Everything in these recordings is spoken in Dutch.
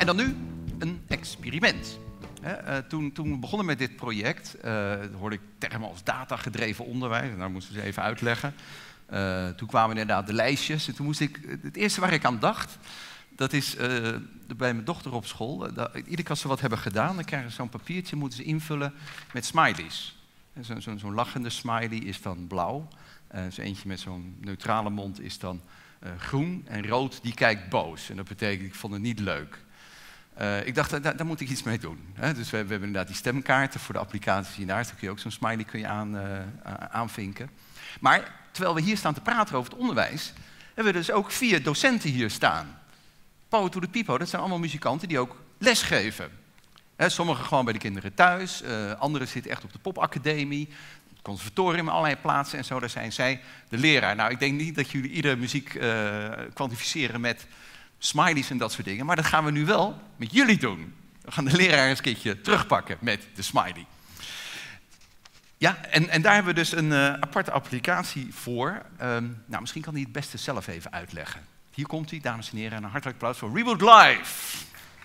En dan nu een experiment. Toen we begonnen met dit project, hoorde ik termen als datagedreven onderwijs. Nou, moesten we ze even uitleggen. Toen kwamen inderdaad de lijstjes. En toen moest ik, het eerste waar ik aan dacht, dat is bij mijn dochter op school. Iedere keer als ze wat hebben gedaan, dan krijgen ze zo'n papiertje, moeten ze invullen met smileys. Zo'n lachende smiley is dan blauw. Zo eentje met zo'n neutrale mond is dan groen. En rood, die kijkt boos. En dat betekent, ik vond het niet leuk. Ik dacht, daar moet ik iets mee doen. Dus we hebben inderdaad die stemkaarten voor de applicaties hiernaar. Dan kun je ook zo'n smiley aanvinken. Maar terwijl we hier staan te praten over het onderwijs, hebben we dus ook 4 docenten hier staan. Power to the People, dat zijn allemaal muzikanten die ook lesgeven. Sommigen gewoon bij de kinderen thuis, anderen zitten echt op de popacademie, het conservatorium, allerlei plaatsen en zo. Daar zijn zij de leraar. Nou, ik denk niet dat jullie iedere muziek kwantificeren met smileys en dat soort dingen, maar dat gaan we nu wel met jullie doen. We gaan de leraar eens een keertje terugpakken met de smiley. Ja, en daar hebben we dus een aparte applicatie voor. Nou, misschien kan hij het beste zelf even uitleggen. Hier komt hij, dames en heren, en een hartelijk applaus voor Reboot Live.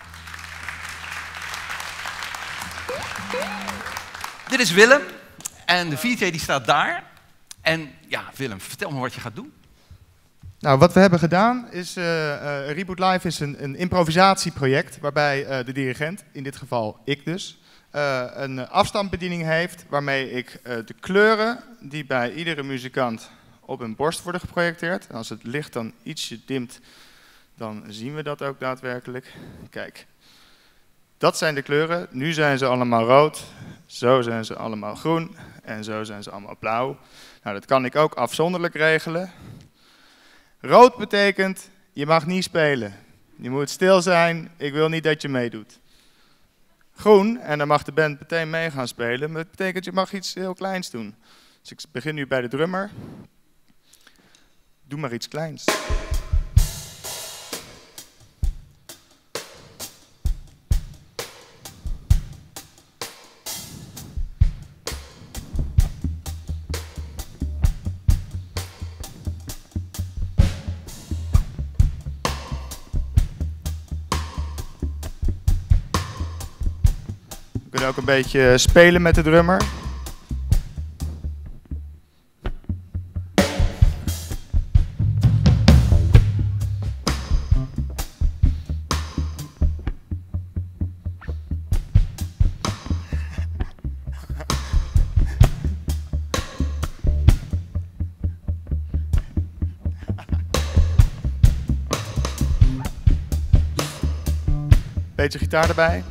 Dit is Willem en de VJ die staat daar. En ja, Willem, vertel me wat je gaat doen. Nou, wat we hebben gedaan is, Reboot Live is een improvisatieproject waarbij de dirigent, in dit geval ik dus, een afstandsbediening heeft waarmee ik de kleuren die bij iedere muzikant op hun borst worden geprojecteerd. En als het licht dan ietsje dimt, dan zien we dat ook daadwerkelijk. Kijk, dat zijn de kleuren. Nu zijn ze allemaal rood, zo zijn ze allemaal groen en zo zijn ze allemaal blauw. Nou, dat kan ik ook afzonderlijk regelen. Rood betekent, je mag niet spelen. Je moet stil zijn, ik wil niet dat je meedoet. Groen, en dan mag de band meteen mee gaan spelen, maar dat betekent je mag iets heel kleins doen. Dus ik begin nu bij de drummer. Doe maar iets kleins. We kunnen ook een beetje spelen met de drummer. Beetje gitaar erbij.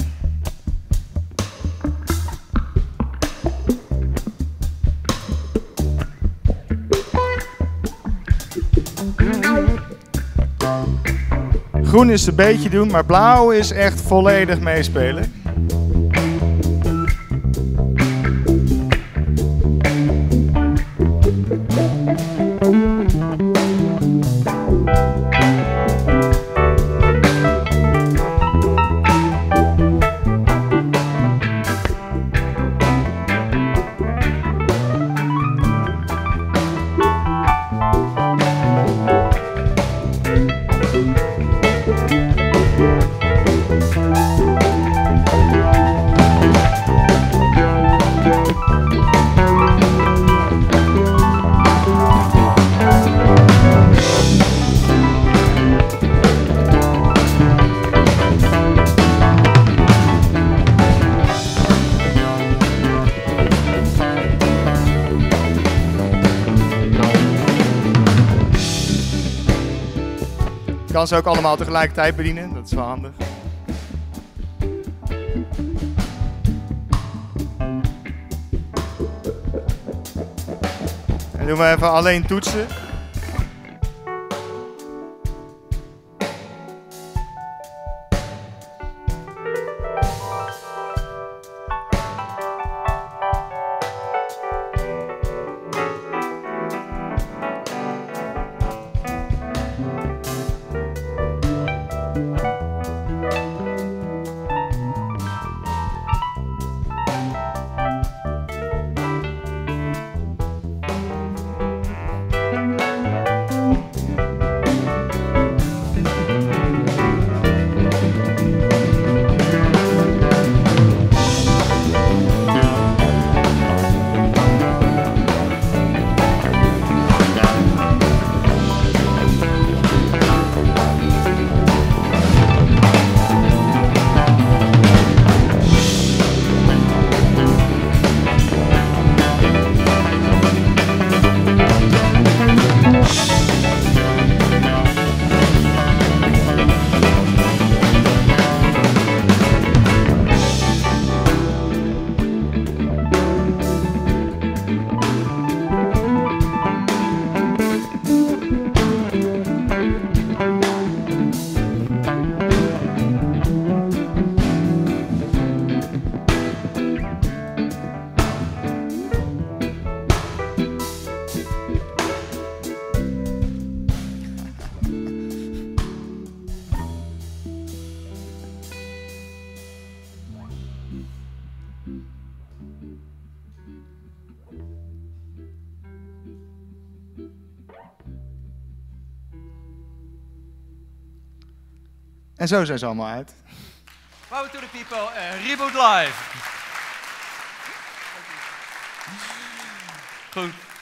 Groen is een beetje doen, maar blauw is echt volledig meespelen. Je kan ze ook allemaal tegelijkertijd bedienen, dat is wel handig. En doen we even alleen toetsen. En zo zijn ze allemaal uit. Power to the people, Reboot Live. Goed.